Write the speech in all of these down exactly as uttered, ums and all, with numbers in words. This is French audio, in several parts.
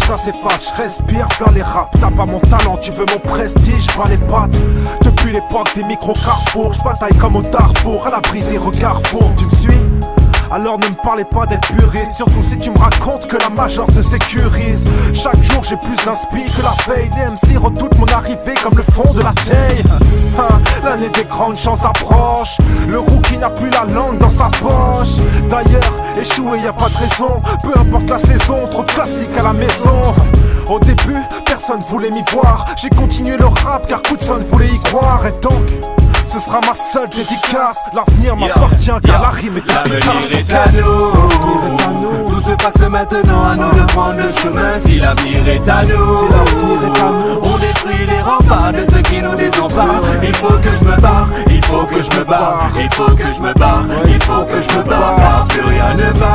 ça s'efface, je respire, faire les raps. T'as pas mon talent, tu veux mon prestige, pas les pattes. Depuis l'époque des micro-carrefours, je bataille comme au Darfour, à l'abri des regards fourbes. Tu me suis? Alors ne me parlez pas d'être puriste, surtout si tu me racontes que la major te sécurise. Chaque jour j'ai plus d'inspi que la veille. Les M C redoutent mon arrivée comme le fond de la taille. Hein, l'année des grandes chances approche. Le rookie n'a plus la langue dans sa poche. D'ailleurs, échoué y a pas de raison. Peu importe la saison, trop de classiques à la maison. Au début, personne voulait m'y voir. J'ai continué le rap car Koudson voulait y croire. Et donc ce sera ma seule dédicace. L'avenir m'appartient car yeah. La rime est efficace. L'avenir est à nous. Tout se passe maintenant, à nous de prendre le chemin. Si l'avenir est à nous, si l'avenir est à nous, on détruit les remparts de ceux qui nous désemparent. Il faut que je me barre, il faut que je me barre, il faut que je me barre, il faut que je me barre. Car plus rien ne va,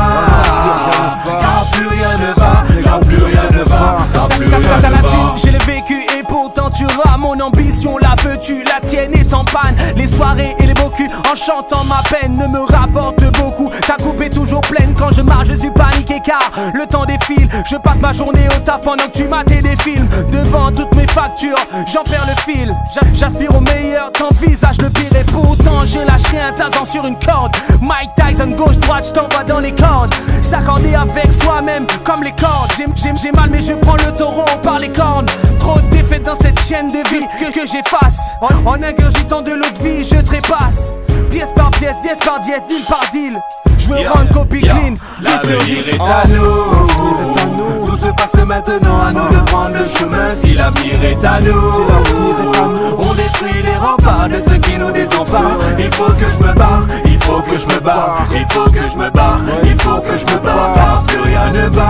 car plus rien ne va, car plus rien ne va, car plus rien ne va. J'ai le vécu et pourtant tu rames. Mon ambition, la veux-tu, la tienne est en panne. Les soirées et les beaux culs en chantant ma peine ne me rapportent beaucoup. Ta coupe est toujours pleine quand je marche, je suis paniqué car le temps défile. Je passe ma journée au taf pendant que tu mates des films. Devant toutes mes factures, j'en perds le fil. J'aspire au meilleur, t'envisage le pire. Et pourtant je lâche rien, tasant sur une corde. Mike Tyson, gauche-droite, je t'envoie dans les cordes. S'accorder avec soi-même comme les cordes. J'ai mal mais je prends le taureau par les cornes. Trop de défaites dans cette chaîne de vie que, que j'efface. En, en ingurgitant de l'eau de vie, je trépasse. Pièce par pièce, dièse par dièse, deal par deal. Je veux yeah, rendre copie yeah. Clean. L'avenir est à nous. Tout se passe maintenant, à nous de prendre le chemin. Si l'avenir est à nous, si l'avenir est à nous, on détruit les remparts de ceux qui nous désemparent. Il faut que je me barre, il faut que je me barre, il faut que je me barre, il faut que je me barre. Car plus rien ne va,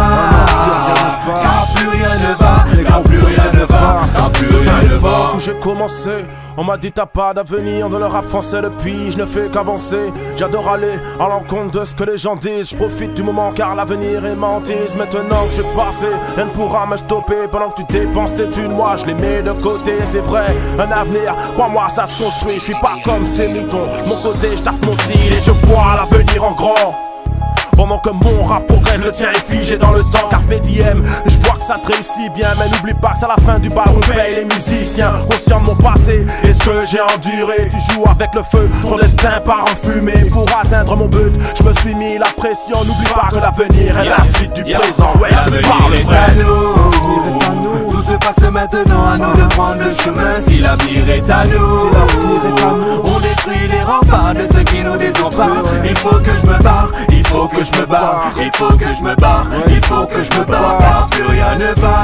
car plus rien ne va, car plus rien ne va, car plus rien ne va. Où j'ai commencé, on m'a dit t'as pas d'avenir dans le rap français. Depuis je ne fais qu'avancer. J'adore aller à l'encontre de ce que les gens disent. Je profite du moment car l'avenir est mentise. Maintenant que je partais, rien ne pourra me stopper. Pendant que tu dépenses tes thunes, moi je les mets de côté. C'est vrai, un avenir, crois-moi ça se construit. Je suis pas comme ces moutons, mon côté je taffe mon style. Et je vois l'avenir en grand. Pendant que mon rap progresse, le tien est figé dans le temps. Carpe diem, je vois que ça te réussit bien. Mais n'oublie pas que c'est à la fin du bal on paye les musiciens. Conscient de mon passé et ce que j'ai enduré. Tu joues avec le feu, ton destin part en fumée. Pour atteindre mon but, je me suis mis la pression. N'oublie pas que l'avenir est yeah. La suite du yeah. présent. Ouais, je te parle vrai. À nous. Tout se passe maintenant, à nous de prendre le chemin. Si l'avenir est à nous, si l'avenir est à nous, on détruit les remparts de ceux qui nous désemparent. Il faut que je me barre, il faut que je me barre, il faut que je me barre, il faut que je me barre. Car plus rien ne va,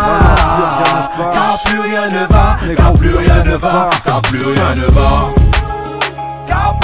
car plus rien ne va, car plus rien ne va, car plus rien ne va, car